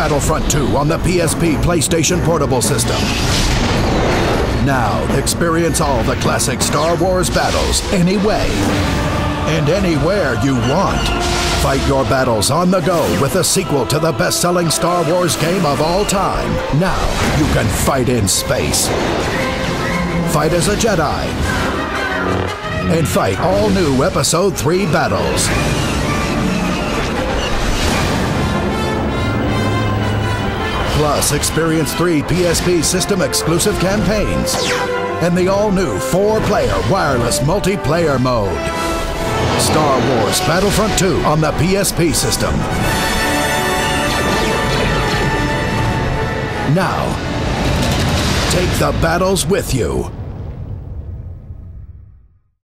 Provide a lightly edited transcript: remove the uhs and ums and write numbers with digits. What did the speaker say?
Battlefront 2 on the PSP PlayStation Portable System. Now, experience all the classic Star Wars battles anyway and anywhere you want. Fight your battles on the go with the sequel to the best-selling Star Wars game of all time. Now, you can fight in space. Fight as a Jedi. And fight all new Episode 3 battles. Plus, experience 3 PSP system-exclusive campaigns and the all-new 4-player wireless multiplayer mode. Star Wars Battlefront 2 on the PSP system. Now, take the battles with you.